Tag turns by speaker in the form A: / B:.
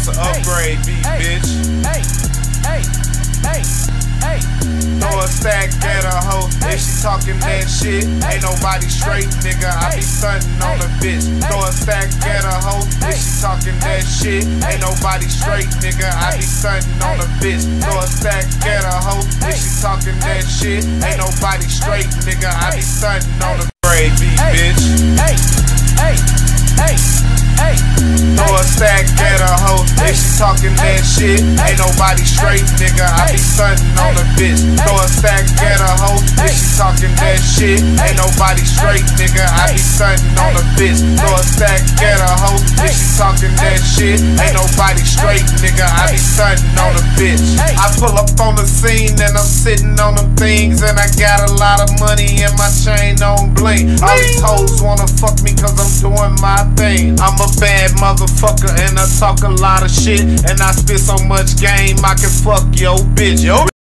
A: It's an upgrade beat, bitch. Throw a stack at a hoe, if she talking that shit, ain't nobody straight, nigga, I be stunting on a bitch. Throw a stack at a hoe, if she talking that shit, ain't nobody straight, nigga, I be stunting on a bitch. Throw a stack at a hoe, if she talking that shit, ain't nobody straight, nigga, I be stunting on a upgrade beat, bitch. Throw a stack at a hoe, if she talking that shit, ain't nobody straight, nigga, I be stunting on a bitch. Throw a stack at a hoe, if she talking that shit, ain't nobody straight, nigga, I be stunting on a bitch. Throw a stack at a hoe, if she talking that shit, ain't nobody straight, nigga, I be stunting on a bitch. I pull up on the scene and I'm sitting on them things, and I got a lot of money and my chain on bling. All these hoes wanna fuck me cause I'm doing my thing. I'm a bad motherfucker and I talk a lot of shit, and I spit so much game I can fuck your bitch.